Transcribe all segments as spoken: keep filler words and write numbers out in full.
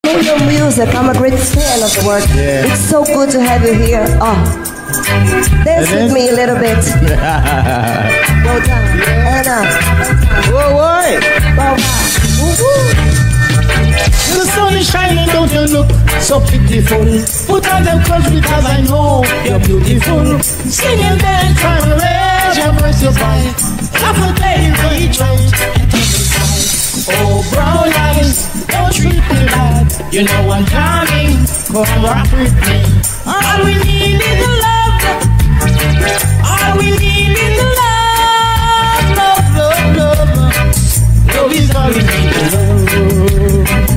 from your music. I'm a great fan of the work. Yeah. It's so good to have you here. Oh, dance with me a little bit. Go down and up. Whoa, whoa. Go back. Woo-woo. The sun is shining, don't you look so pitiful? Put on them clothes because I know you're beautiful. Singing then trying to raise your voice, your boy. Half a day for each road and take it high. Oh, brown eyes, don't treat me bad. You know I'm coming, come rock with me. All we need is love. All we need is love. Love, love, love. Love is all we need, love.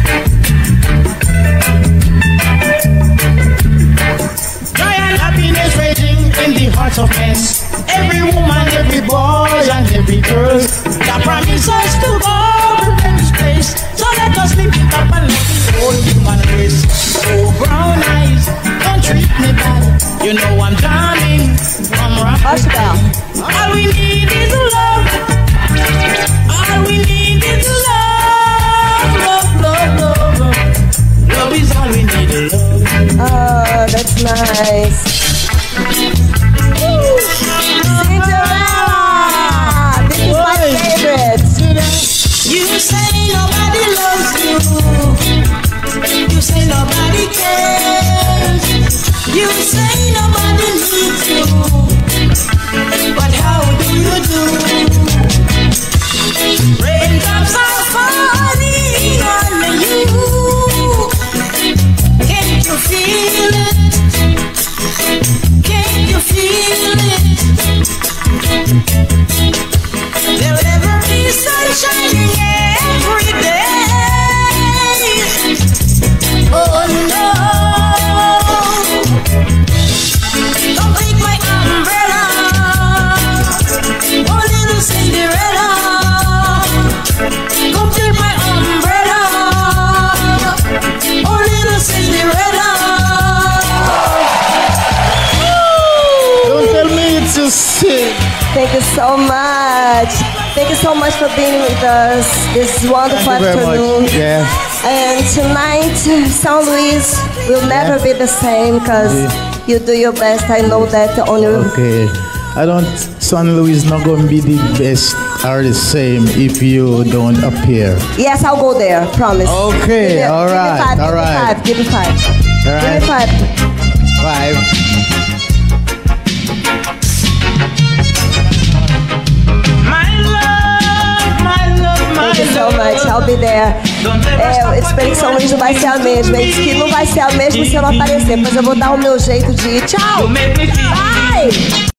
In the hearts of men, every woman, every boy, and every girl, that promise us to go in this place. So let us live it up and let the whole human race. Oh, brown eyes, don't treat me bad. You know I'm charming, I'm rocking. All we need is love. All we need is love. Love, love, love, love. Love is all we need, love. Oh, that's nice. Cinderella! This is my favorite. You say nobody loves you. You say nobody cares. You say nobody needs you. But how do you do? Raindrops are falling on you. Can't you feel it? Can you feel it? There'll never be sunshine every day. Oh no! Don't take my umbrella. Oh little Cinderella, don't take my umbrella. Oh little Cinderella. To sing. Thank you so much. Thank you so much for being with us this wonderful Thank you very afternoon. much. Yeah. And tonight, São Luís will never Yeah. be the same because Yeah. you do your best. I know that on your. Okay. I don't. San Luis not going to be the best or the same if you don't appear. Yes, I'll go there. Promise. Okay. Give me- all give me right. five, all give me right. five. Give me five. All Give right. me five. Five. Thank you so much, I'll be there. É, eu espero que São Luís não vai ser a mesma. Ele disse que não vai ser a mesma se eu não aparecer, mas eu vou dar o meu jeito de ir. Tchau! Bye!